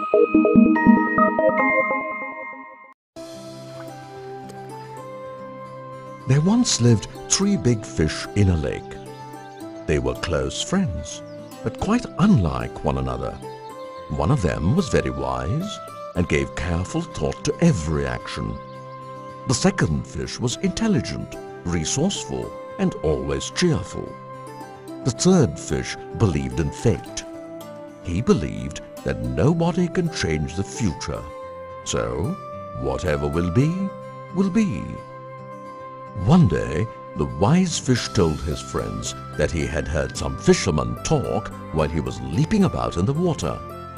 There once lived three big fish in a lake. They were close friends, but quite unlike one another. One of them was very wise and gave careful thought to every action. The second fish was intelligent, resourceful, and always cheerful. The third fish believed in fate. He believed that nobody can change the future. So, whatever will be, will be. One day, the wise fish told his friends that he had heard some fishermen talk while he was leaping about in the water.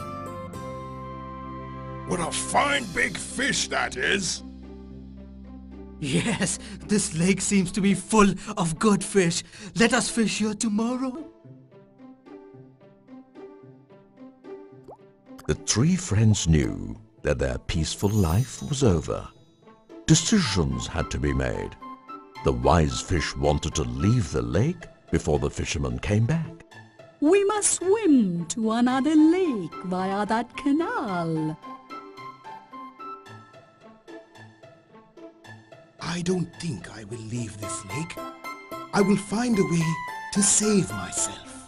What a fine big fish that is! Yes, this lake seems to be full of good fish. Let us fish here tomorrow. The three friends knew that their peaceful life was over. Decisions had to be made. The wise fish wanted to leave the lake before the fishermen came back. We must swim to another lake via that canal. I don't think I will leave this lake. I will find a way to save myself.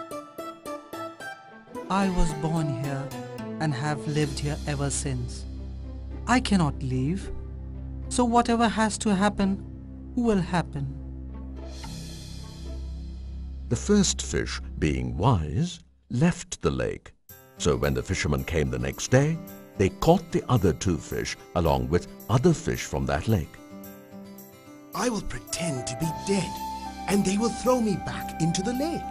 I was born here and have lived here ever since. I cannot leave. So whatever has to happen will happen. The first fish, being wise, left the lake. So when the fishermen came the next day, they caught the other two fish along with other fish from that lake. I will pretend to be dead, and they will throw me back into the lake.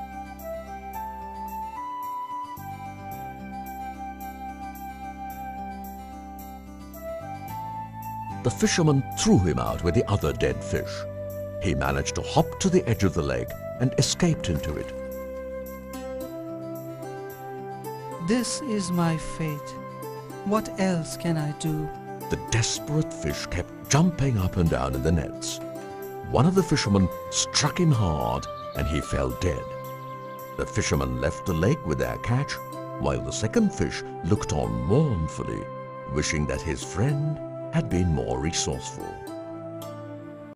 The fisherman threw him out with the other dead fish. He managed to hop to the edge of the lake and escaped into it. This is my fate. What else can I do? The desperate fish kept jumping up and down in the nets. One of the fishermen struck him hard and he fell dead. The fishermen left the lake with their catch, while the second fish looked on mournfully, wishing that his friend had been more resourceful.